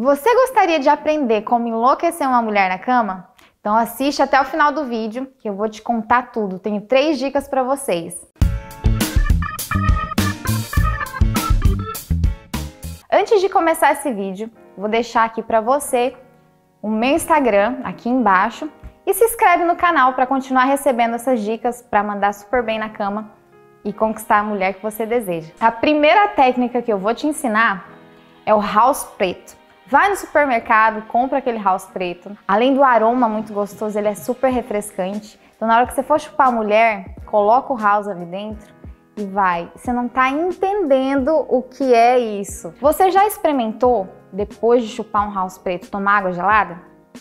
Você gostaria de aprender como enlouquecer uma mulher na cama? Então assiste até o final do vídeo que eu vou te contar tudo. Tenho 3 dicas para vocês. Antes de começar esse vídeo, vou deixar aqui para você o meu Instagram aqui embaixo e se inscreve no canal para continuar recebendo essas dicas para mandar super bem na cama e conquistar a mulher que você deseja. A primeira técnica que eu vou te ensinar é o house preto. Vai no supermercado, compra aquele house preto. Além do aroma muito gostoso, ele é super refrescante. Então na hora que você for chupar a mulher, coloca o house ali dentro e vai. Você não tá entendendo o que é isso. Você já experimentou, depois de chupar um house preto, tomar água gelada?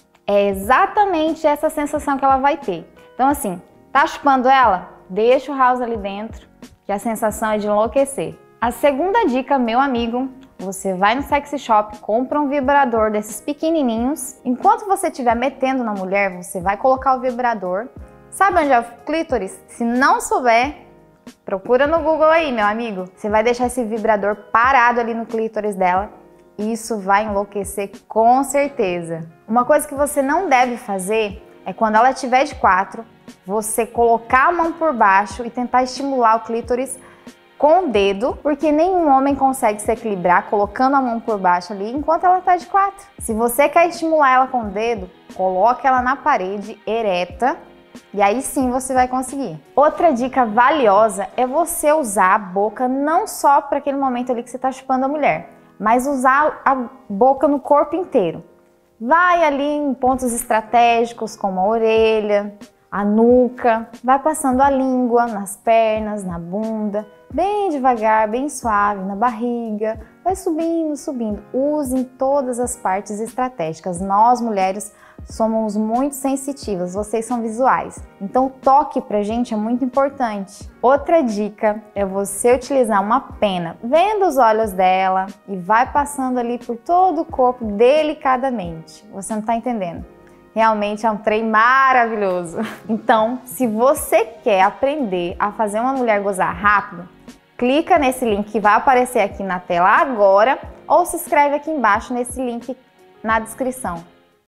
É exatamente essa sensação que ela vai ter. Então assim, tá chupando ela? Deixa o house ali dentro, que a sensação é de enlouquecer. A segunda dica, meu amigo, você vai no sexy shop, compra um vibrador desses pequenininhos. Enquanto você estiver metendo na mulher, você vai colocar o vibrador. Sabe onde é o clítoris? Se não souber, procura no Google aí, meu amigo. Você vai deixar esse vibrador parado ali no clítoris dela. Isso vai enlouquecer com certeza. Uma coisa que você não deve fazer é quando ela estiver de 4, você colocar a mão por baixo e tentar estimular o clítoris com o dedo, porque nenhum homem consegue se equilibrar colocando a mão por baixo ali enquanto ela está de 4. Se você quer estimular ela com o dedo, coloque ela na parede ereta e aí sim você vai conseguir. Outra dica valiosa é você usar a boca não só para aquele momento ali que você está chupando a mulher, mas usar a boca no corpo inteiro. Vai ali em pontos estratégicos como a orelha, a nuca, vai passando a língua nas pernas, na bunda, bem devagar, bem suave, na barriga, vai subindo, subindo. Use em todas as partes estratégicas. Nós, mulheres, somos muito sensitivas, vocês são visuais. Então o toque pra gente é muito importante. Outra dica é você utilizar uma pena, vendo os olhos dela e vai passando ali por todo o corpo delicadamente. Você não tá entendendo? Realmente é um trem maravilhoso. Então, se você quer aprender a fazer uma mulher gozar rápido, clica nesse link que vai aparecer aqui na tela agora ou se inscreve aqui embaixo nesse link na descrição.